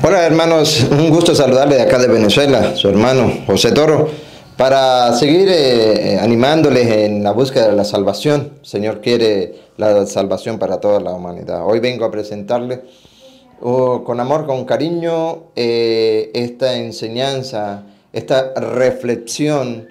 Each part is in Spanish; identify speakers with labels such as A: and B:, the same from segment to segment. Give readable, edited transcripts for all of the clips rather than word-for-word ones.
A: Hola hermanos, un gusto saludarles de acá de Venezuela, su hermano José Toro, para seguir animándoles en la búsqueda de la salvación. El Señor quiere la salvación para toda la humanidad. Hoy vengo a presentarles con amor, con cariño, esta enseñanza, esta reflexión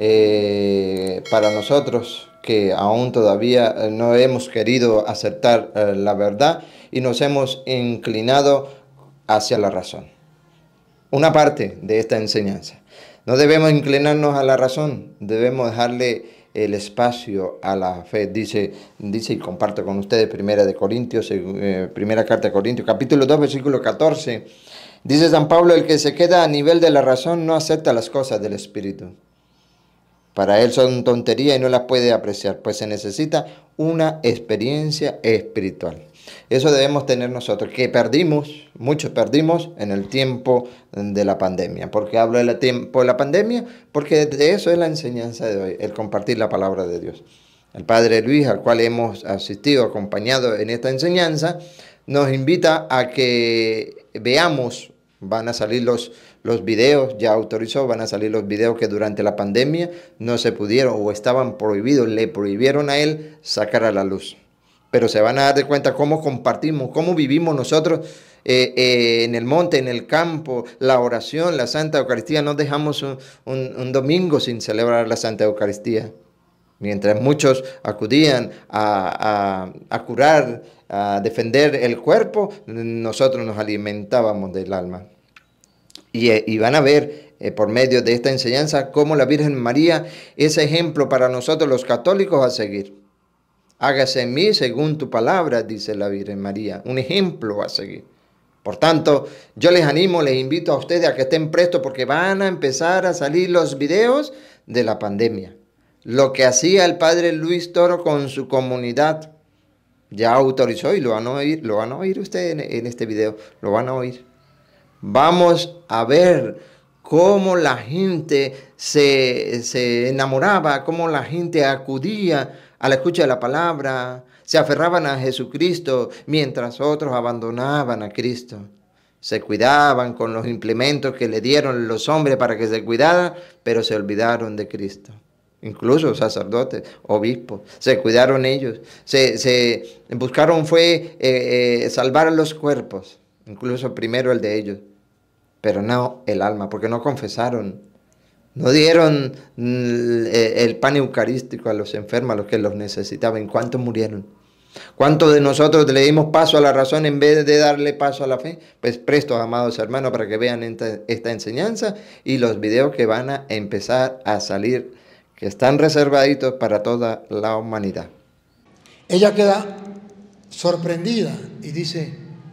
A: para nosotros que aún todavía no hemos querido aceptar la verdad y nos hemos inclinado hacia la razón. Una parte de esta enseñanza. No debemos inclinarnos a la razón, debemos dejarle el espacio a la fe. Dice y comparto con ustedes primera carta de Corintios, capítulo 2, versículo 14. Dice San Pablo: el que se queda a nivel de la razón no acepta las cosas del Espíritu. Para él son tonterías y no las puede apreciar, pues se necesita una experiencia espiritual. Eso debemos tener nosotros, que muchos perdimos en el tiempo de la pandemia. ¿Por qué hablo del tiempo de la pandemia? Porque de eso es la enseñanza de hoy, el compartir la palabra de Dios. El Padre Luis, al cual hemos asistido, acompañado en esta enseñanza, nos invita a que veamos. Van a salir los videos, ya autorizó, van a salir los videos que durante la pandemia no se pudieron o estaban prohibidos, le prohibieron a él sacar a la luz. Pero se van a dar de cuenta cómo compartimos, cómo vivimos nosotros en el monte, en el campo, la oración, la Santa Eucaristía. No dejamos un domingo sin celebrar la Santa Eucaristía. Mientras muchos acudían a curar, a defender el cuerpo, nosotros nos alimentábamos del alma. Y van a ver por medio de esta enseñanza cómo la Virgen María es ejemplo para nosotros los católicos a seguir. Hágase en mí según tu palabra, dice la Virgen María, un ejemplo a seguir. Por tanto, yo les animo, les invito a ustedes a que estén prestos porque van a empezar a salir los videos de la pandemia. Lo que hacía el Padre Luis Toro con su comunidad, ya autorizó y lo van a oír ustedes en este video, lo van a oír. Vamos a ver cómo la gente se enamoraba, cómo la gente acudía a la escucha de la palabra, se aferraban a Jesucristo, mientras otros abandonaban a Cristo. Se cuidaban con los implementos que le dieron los hombres para que se cuidaran, pero se olvidaron de Cristo. Incluso sacerdotes, obispos, se cuidaron ellos. Se buscaron salvar los cuerpos, incluso primero el de ellos, pero no el alma, porque no confesaron. No dieron el pan eucarístico a los enfermos, a los que los necesitaban. ¿Cuántos murieron? ¿Cuántos de nosotros le dimos paso a la razón en vez de darle paso a la fe? Pues presto, amados hermanos, para que vean esta enseñanza y los videos que van a empezar a salir, que están reservaditos para toda la humanidad.
B: Ella queda sorprendida y dice: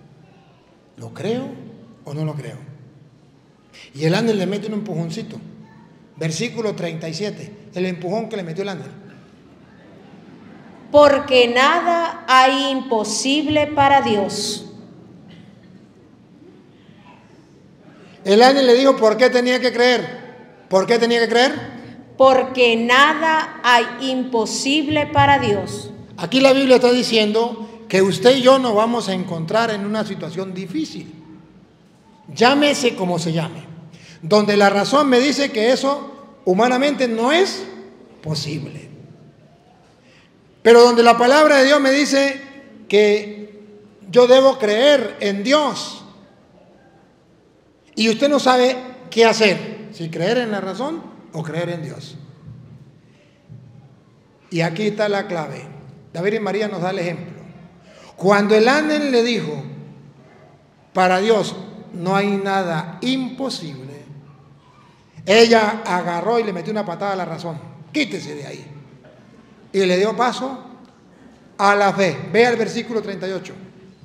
B: ¿lo creo o no lo creo? Y el ángel le mete un empujoncito. Versículo 37, el empujón que le metió el ángel.
C: Porque nada hay imposible para Dios.
B: El ángel le dijo por qué tenía que creer. ¿Por qué tenía que creer?
C: Porque nada hay imposible para Dios.
B: Aquí la Biblia está diciendo que usted y yo nos vamos a encontrar en una situación difícil. Llámese como se llame. Donde la razón me dice que eso humanamente no es posible. Pero donde la palabra de Dios me dice que yo debo creer en Dios. Y usted no sabe qué hacer, si creer en la razón o creer en Dios. Y aquí está la clave. La Virgen María nos da el ejemplo. Cuando el ángel le dijo: para Dios no hay nada imposible, ella agarró y le metió una patada a la razón. Quítese de ahí. Y le dio paso a la fe. Vea el versículo 38.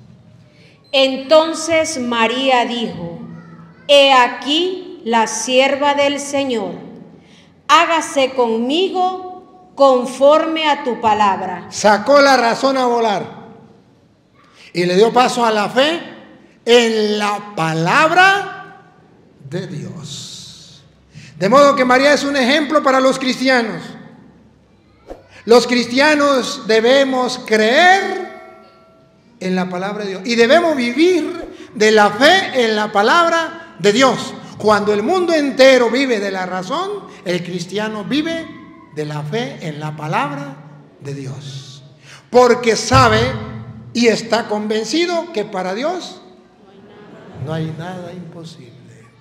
C: Entonces María dijo: he aquí la sierva del Señor, hágase conmigo conforme a tu palabra.
B: Sacó la razón a volar y le dio paso a la fe en la palabra de Dios. De modo que María es un ejemplo para los cristianos. Los cristianos debemos creer en la palabra de Dios y debemos vivir de la fe en la palabra de Dios. Cuando el mundo entero vive de la razón, el cristiano vive de la fe en la palabra de Dios. Porque sabe y está convencido que para Dios no hay nada imposible.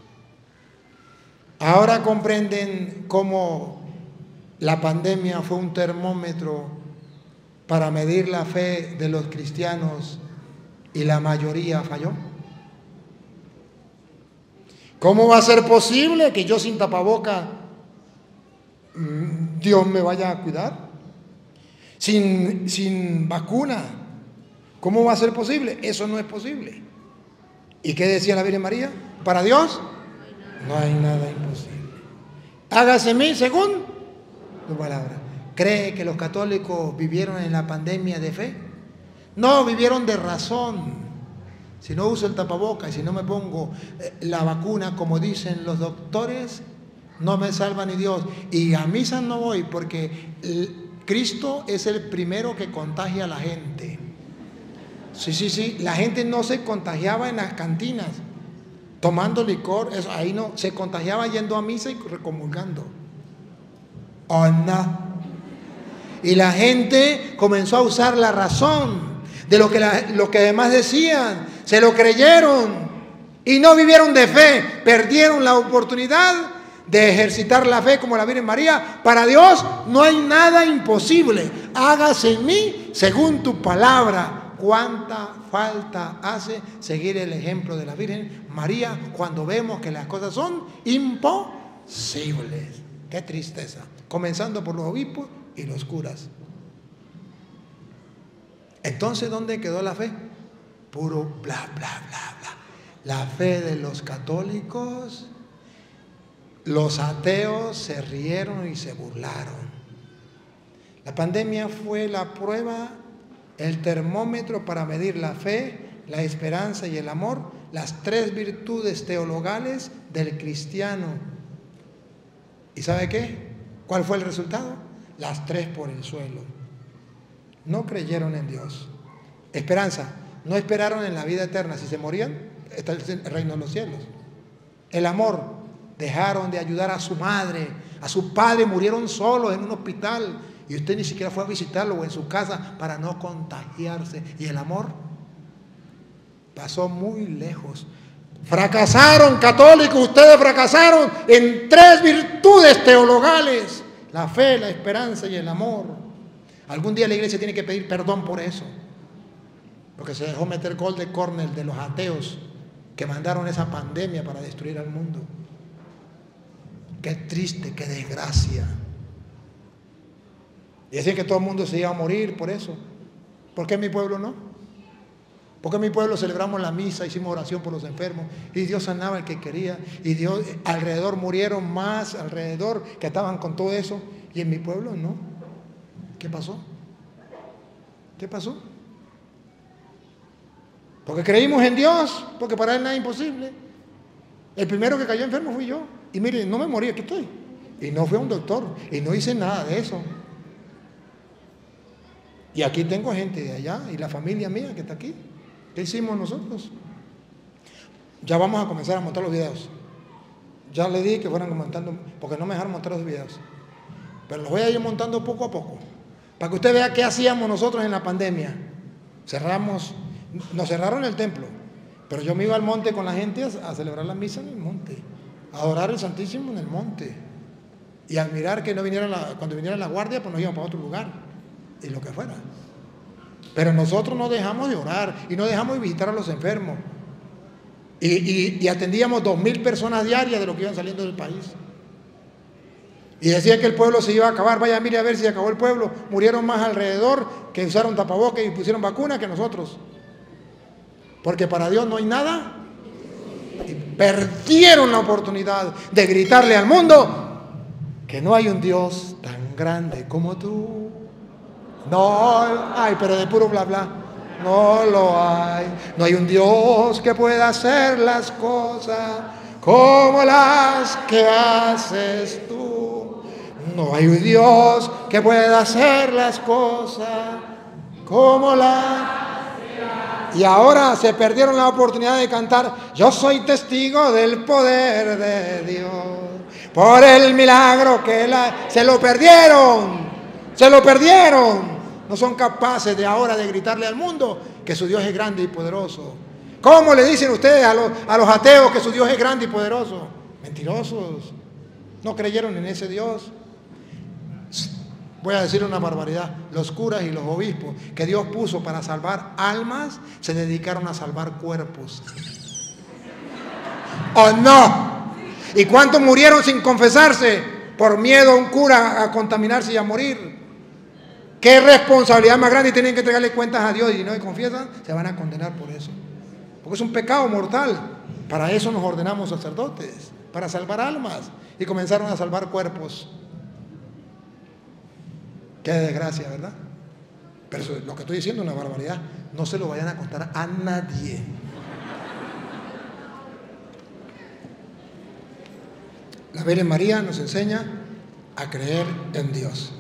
B: Ahora comprenden cómo la pandemia fue un termómetro para medir la fe de los cristianos y la mayoría falló. ¿Cómo va a ser posible que yo sin tapaboca Dios me vaya a cuidar? Sin vacuna, ¿cómo va a ser posible? Eso no es posible. ¿Y qué decía la Virgen María? Para Dios no hay nada imposible. Hágase en mí según tu palabra. ¿Cree que los católicos vivieron en la pandemia de fe? No, vivieron de razón. Si no uso el tapaboca y si no me pongo la vacuna, como dicen los doctores, no me salva ni Dios. Y a misa no voy porque Cristo es el primero que contagia a la gente. Sí. La gente no se contagiaba en las cantinas, tomando licor, eso, ahí no. Se contagiaba yendo a misa y recomulgando. ¿O no? Y la gente comenzó a usar la razón de lo que además decían. Se lo creyeron y no vivieron de fe. Perdieron la oportunidad de ejercitar la fe como la Virgen María. Para Dios no hay nada imposible. Hágase en mí según tu palabra. ¿Cuánta falta hace seguir el ejemplo de la Virgen María cuando vemos que las cosas son imposibles? Qué tristeza. Comenzando por los obispos y los curas. Entonces, ¿dónde quedó la fe? Puro bla, bla, bla, bla. La fe de los católicos, los ateos se rieron y se burlaron. La pandemia fue la prueba, el termómetro para medir la fe, la esperanza y el amor, las tres virtudes teologales del cristiano. ¿Y sabe qué? ¿Cuál fue el resultado? Las tres por el suelo. No creyeron en Dios. Esperanza. No esperaron en la vida eterna. Si se morían, está el reino de los cielos. El amor. Dejaron de ayudar a su madre, a su padre. Murieron solos en un hospital y usted ni siquiera fue a visitarlo o en su casa para no contagiarse. Y el amor pasó muy lejos. Fracasaron, católicos. Ustedes fracasaron en tres virtudes teologales: la fe, la esperanza y el amor. Algún día la iglesia tiene que pedir perdón por eso, porque se dejó meter gol de córner de los ateos que mandaron esa pandemia para destruir al mundo. Qué triste, qué desgracia. Y decían que todo el mundo se iba a morir por eso. ¿Por qué mi pueblo no? ¿Por qué en mi pueblo celebramos la misa, hicimos oración por los enfermos y Dios sanaba al que quería? Y Dios, alrededor murieron más, alrededor que estaban con todo eso, y en mi pueblo no. ¿Qué pasó? ¿Qué pasó? Porque creímos en Dios, porque para Él nada es imposible. El primero que cayó enfermo fui yo. Y mire, no me morí, aquí estoy. Y no fui a un doctor, y no hice nada de eso. Y aquí tengo gente de allá, y la familia mía que está aquí. ¿Qué hicimos nosotros? Ya vamos a comenzar a montar los videos. Ya le dije que fueran montando, porque no me dejaron montar los videos. Pero los voy a ir montando poco a poco, para que usted vea qué hacíamos nosotros en la pandemia. Nos cerraron el templo, pero yo me iba al monte con la gente a celebrar la misa en el monte, a adorar el Santísimo en el monte, y a admirar que no vinieran cuando viniera la guardia, pues nos íbamos para otro lugar, y lo que fuera. Pero nosotros no dejamos de orar, y no dejamos de visitar a los enfermos, y atendíamos 2.000 personas diarias de los que iban saliendo del país. Y decía que el pueblo se iba a acabar. Vaya, mire a ver si se acabó el pueblo. Murieron más alrededor que usaron tapabocas y pusieron vacuna que nosotros. Porque para Dios no hay nada. Y perdieron la oportunidad de gritarle al mundo que no hay un Dios tan grande como tú. No hay, pero de puro bla bla. No lo hay. No hay un Dios que pueda hacer las cosas como las que haces tú. No hay un Dios que pueda hacer las cosas como las que haces Y ahora se perdieron la oportunidad de cantar: yo soy testigo del poder de Dios, por el milagro que se lo perdieron, se lo perdieron. No son capaces de ahora de gritarle al mundo que su Dios es grande y poderoso. ¿Cómo le dicen ustedes a los ateos que su Dios es grande y poderoso? Mentirosos. No creyeron en ese Dios. Voy a decir una barbaridad. Los curas y los obispos que Dios puso para salvar almas se dedicaron a salvar cuerpos. ¿O no? ¿Y cuántos murieron sin confesarse por miedo a un cura a contaminarse y a morir? ¿Qué responsabilidad más grande? Y tienen que entregarle cuentas a Dios, y si no se confiesan, se van a condenar por eso. Porque es un pecado mortal. Para eso nos ordenamos sacerdotes, para salvar almas. Y comenzaron a salvar cuerpos. Qué desgracia, ¿verdad? Pero eso, lo que estoy diciendo es una barbaridad. No se lo vayan a contar a nadie. La Virgen María nos enseña a creer en Dios.